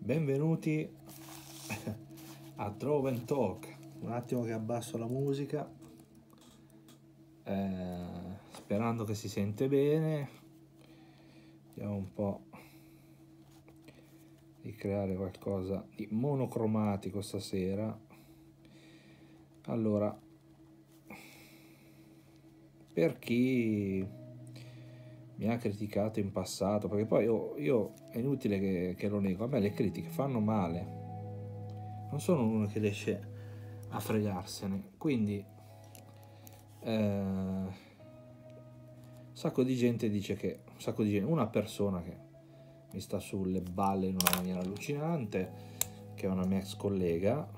Benvenuti a Draw and Talk. Un attimo che abbasso la musica, sperando che si sente bene. Vediamo un po' di creare qualcosa di monocromatico stasera. Allora, per chi mi ha criticato in passato, perché poi io è inutile che lo nego, a me le critiche fanno male, non sono uno che riesce a fregarsene, quindi un sacco di gente dice che una persona che mi sta sulle balle in una maniera allucinante, che è una mia ex collega,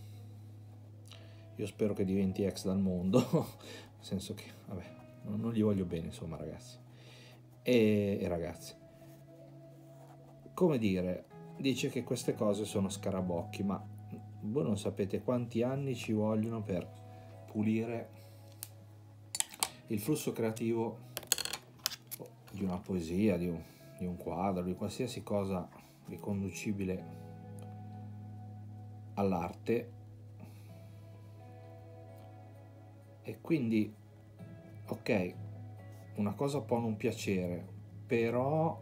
io spero che diventi ex dal mondo nel senso che vabbè, non gli voglio bene, insomma, ragazzi e ragazze, come dire, dice che queste cose sono scarabocchi, ma voi non sapete quanti anni ci vogliono per pulire il flusso creativo di una poesia, di un quadro, di qualsiasi cosa riconducibile all'arte. E quindi, ok, una cosa può non piacere, però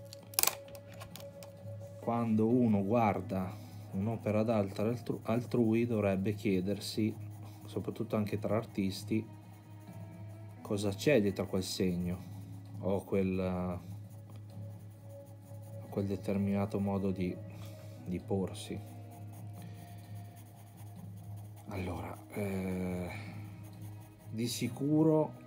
quando uno guarda un'opera d'arte altrui dovrebbe chiedersi, soprattutto anche tra artisti, cosa c'è dietro a quel segno o quel determinato modo di porsi. Allora, di sicuro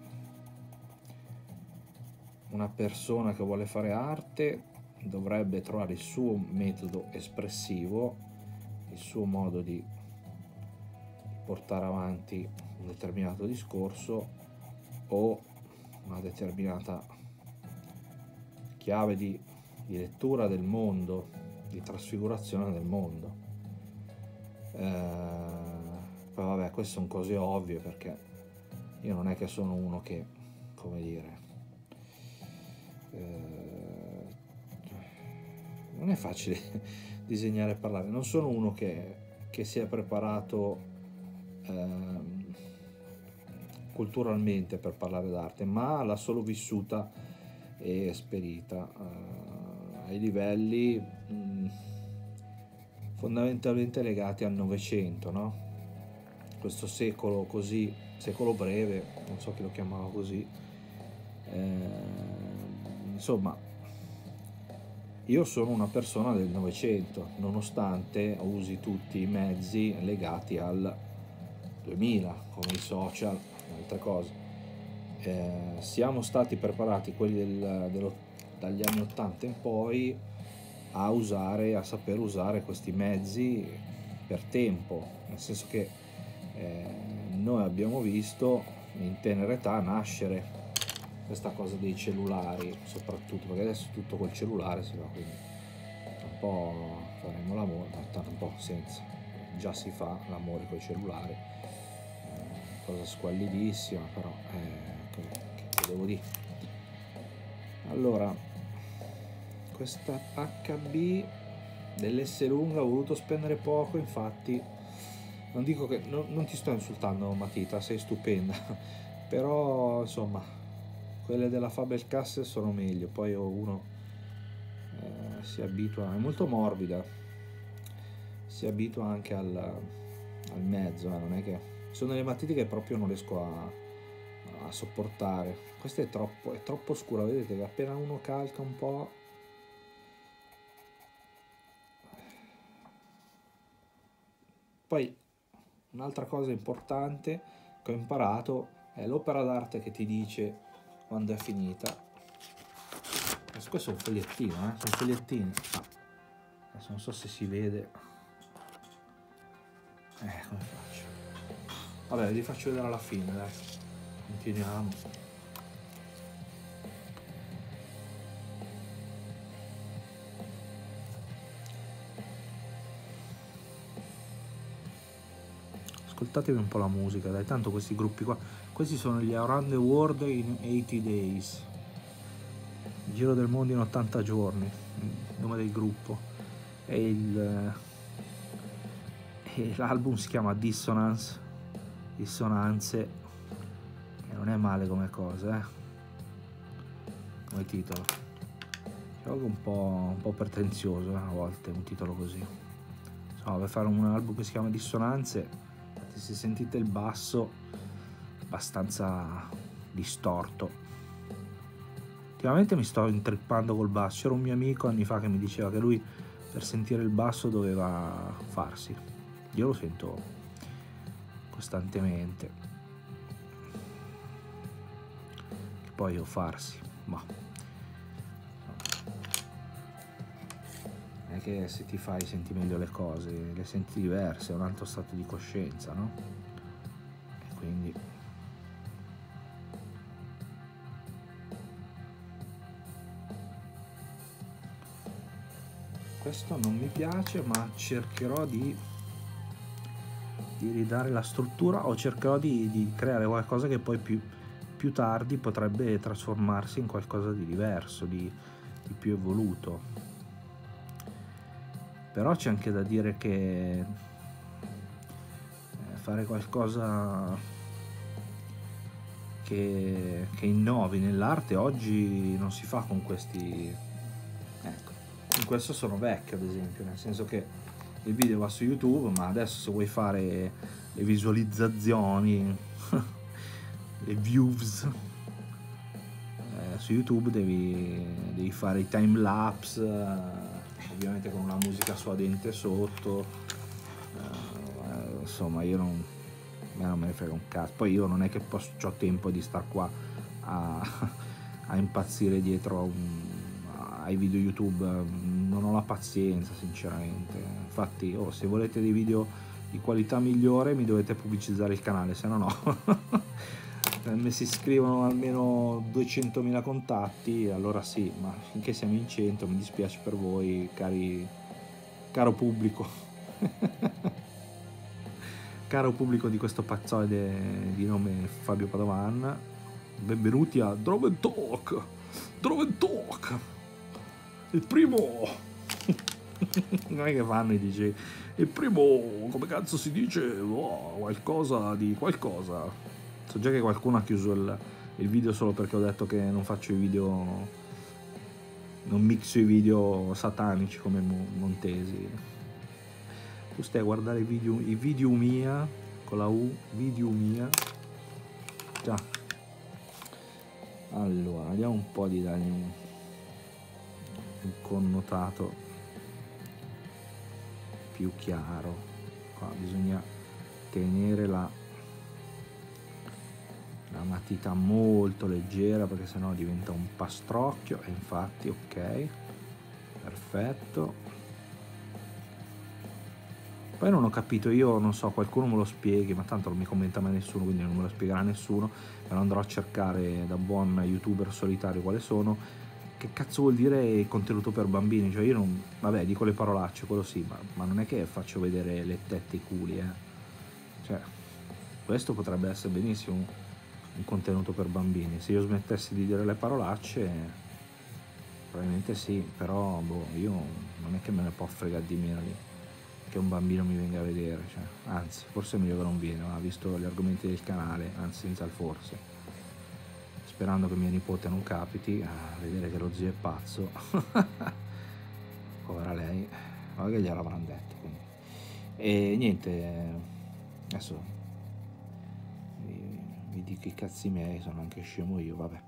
una persona che vuole fare arte dovrebbe trovare il suo metodo espressivo, il suo modo di portare avanti un determinato discorso o una determinata chiave di lettura del mondo, di trasfigurazione del mondo. Poi vabbè, queste sono cose ovvie, perché io non è che sono uno che, come dire, non è facile disegnare e parlare, non sono uno che si è preparato culturalmente per parlare d'arte, ma l'ha solo vissuta e esperita ai livelli fondamentalmente legati al Novecento, no? Questo secolo così, secolo breve, non so chi lo chiamava così, insomma, io sono una persona del Novecento, nonostante usi tutti i mezzi legati al 2000, come i social e altre cose. Siamo stati preparati, quelli dagli anni 80 in poi, a saper usare questi mezzi per tempo, nel senso che noi abbiamo visto in tenera età nascere questa cosa dei cellulari, soprattutto perché adesso tutto col cellulare si va, quindi un po' faremo l'amore, ma un po' senza, già si fa l'amore col cellulare, cosa squallidissima, però che devo dire. Allora, questa HB dell'S lunga ho voluto spendere poco, infatti non dico che non ti sto insultando, Matita, sei stupenda, però insomma quelle della Faber-Castell sono meglio, poi uno si abitua, è molto morbida, si abitua anche al mezzo, non è che sono delle matite che proprio non riesco a sopportare. Questa è troppo scura, vedete che appena uno calca un po', poi un'altra cosa importante che ho imparato è l'opera d'arte che ti dice quando è finita. Questo è un fogliettino, sono fogliettini. Adesso non so se si vede. Come faccio? Vabbè, li faccio vedere alla fine, dai. Continuiamo. Ascoltatevi un po' la musica, dai, tanto questi gruppi qua, questi sono gli Around the World in 80 Days, il giro del mondo in 80 giorni, il nome del gruppo. e l'album si chiama Dissonanze, e non è male come cosa, come titolo. Gioco un po' pretenzioso a volte un titolo così. Insomma, per fare un album che si chiama Dissonanze, se sentite il basso abbastanza distorto. Ultimamente mi sto intrippando col basso. C'era un mio amico anni fa che mi diceva che lui per sentire il basso doveva farsi. Io lo sento costantemente. E poi io farsi, ma non è che se ti fai senti meglio le cose, le senti diverse, è un altro stato di coscienza, no? E quindi questo non mi piace, ma cercherò di ridare la struttura, o cercherò di creare qualcosa che poi più tardi potrebbe trasformarsi in qualcosa di diverso, di più evoluto. Però c'è anche da dire che fare qualcosa che innovi nell'arte oggi non si fa con questi, ecco, in questo sono vecchio ad esempio, nel senso che il video va su YouTube, ma adesso se vuoi fare le visualizzazioni le views su YouTube devi fare i time lapse, ovviamente con una musica suadente sotto, insomma io non me ne frega un cazzo. Poi io non è che ho tempo di star qua a impazzire dietro ai video YouTube, non ho la pazienza sinceramente. Infatti se volete dei video di qualità migliore mi dovete pubblicizzare il canale, se no no. Mi si iscrivono almeno 200.000 contatti, allora sì, ma finché siamo in 100 mi dispiace per voi, caro pubblico. Caro pubblico di questo pazzoide di nome Fabio Padovan, benvenuti a Drove Talk, il primo, non è che fanno i DJ, il primo, come cazzo si dice, qualcosa di qualcosa. So già che qualcuno ha chiuso il video solo perché ho detto che non faccio i video, non mixo i video satanici come Montesi. Tu stai a guardare i video mia con la U, video mia. Già. Allora, vediamo un po' di dargli un connotato più chiaro. Qua bisogna tenere la matita molto leggera perché sennò diventa un pastrocchio, e infatti ok, perfetto. Poi non ho capito, io non so, qualcuno me lo spieghi, ma tanto non mi commenta mai nessuno, quindi non me lo spiegherà nessuno, me lo andrò a cercare da buon youtuber solitario quale sono. Che cazzo vuol dire contenuto per bambini? Cioè io non, vabbè, dico le parolacce, quello sì, ma non è che faccio vedere le tette e i culi, cioè questo potrebbe essere benissimo un contenuto per bambini. Se io smettessi di dire le parolacce probabilmente sì, però io non è che me ne può fregare di meno che un bambino mi venga a vedere, cioè, anzi forse è meglio che non viene, ma visto gli argomenti del canale, anzi senza il forse, sperando che mia nipote non capiti a vedere che lo zio è pazzo. Povera lei, ma che gliel'avranno detto, quindi. E niente, adesso vi dico i cazzi miei, sono anche scemo io, vabbè.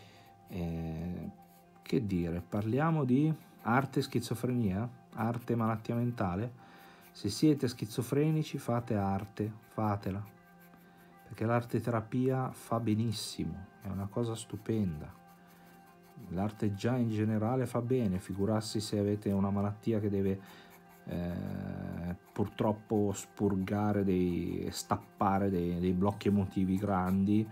Che dire, parliamo di arte e schizofrenia, arte e malattia mentale. Se siete schizofrenici fate arte, fatela, perché l'arte terapia fa benissimo, è una cosa stupenda. L'arte già in generale fa bene, figurarsi se avete una malattia che deve purtroppo spurgare, stappare dei blocchi emotivi grandi.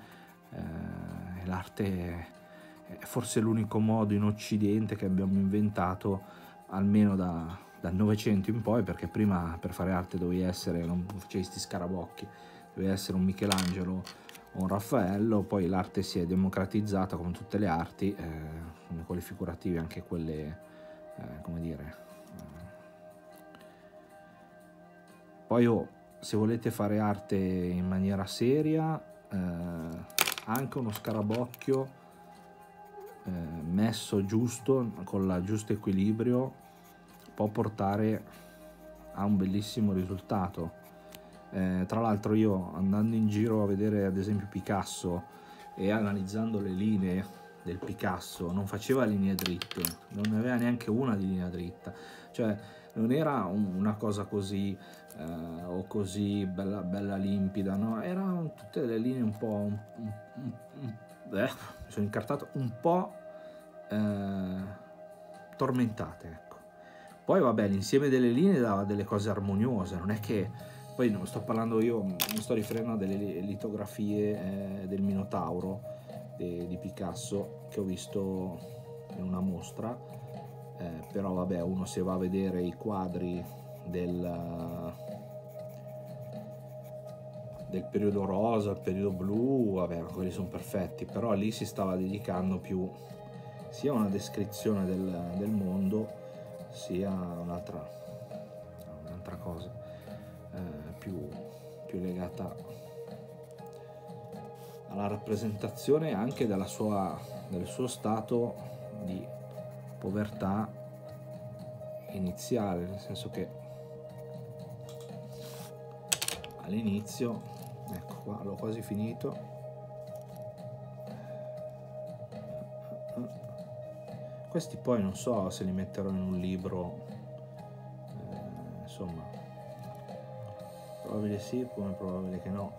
L'arte è forse l'unico modo in Occidente che abbiamo inventato, almeno dal Novecento in poi, perché prima per fare arte dovevi essere, non facevi sti scarabocchi, dovevi essere un Michelangelo o un Raffaello. Poi l'arte si è democratizzata come tutte le arti, come quelle figurative, anche quelle come dire Poi se volete fare arte in maniera seria, anche uno scarabocchio messo giusto, con il giusto equilibrio, può portare a un bellissimo risultato. Tra l'altro io, andando in giro a vedere ad esempio Picasso e analizzando le linee del Picasso, non faceva linee dritte, non ne aveva neanche una di linea dritta, cioè non era una cosa così o così bella limpida, no? Erano tutte delle linee un po' mi sono incartato, un po' tormentate, ecco. Poi vabbè, l'insieme delle linee dava delle cose armoniose, non è che poi non sto parlando, io mi sto riferendo a delle litografie del Minotauro di Picasso che ho visto in una mostra, però vabbè, uno se va a vedere i quadri del periodo rosa, il periodo blu, vabbè, quelli sono perfetti, però lì si stava dedicando più sia a una descrizione del mondo, sia a un'altra cosa più legata alla rappresentazione anche del suo stato di povertà iniziale, nel senso che all'inizio, ecco qua, l'ho quasi finito, questi poi non so se li metterò in un libro, insomma, probabile sì, come probabile che no.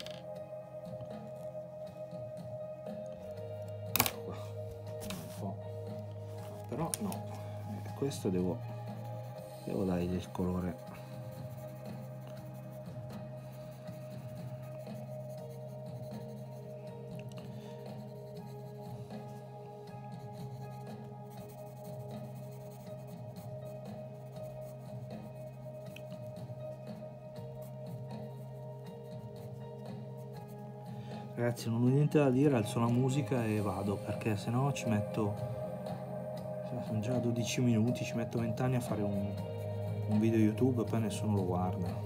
Ecco qua, un po', però no, questo devo dargli il colore. Ragazzi, non ho niente da dire, alzo la musica e vado, perché sennò ci metto, sono già 12 minuti, ci metto 20 anni a fare un video YouTube e poi nessuno lo guarda.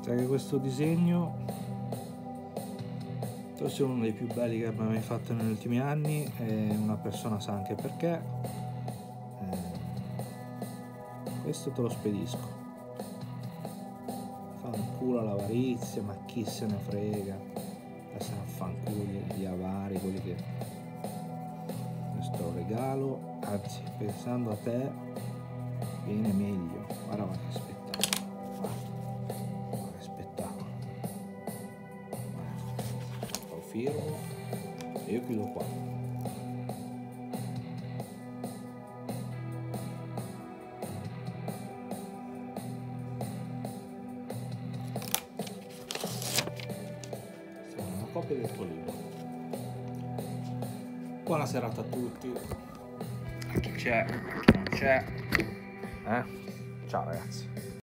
Sai che questo disegno forse è uno dei più belli che abbia mai fatto negli ultimi anni, e una persona sa anche perché. Questo te lo spedisco. Fanculo l'avarizia, ma chi se ne frega. Essere a fanculo gli avari, quelli che... Questo regalo, anzi, pensando a te, viene meglio. Guarda che spettacolo. Guarda che spettacolo. Lo firmo e io chiudo qua. Una copia del tuo libro. Buona serata a tutti. A chi c'è, a chi non c'è. Ciao ragazzi.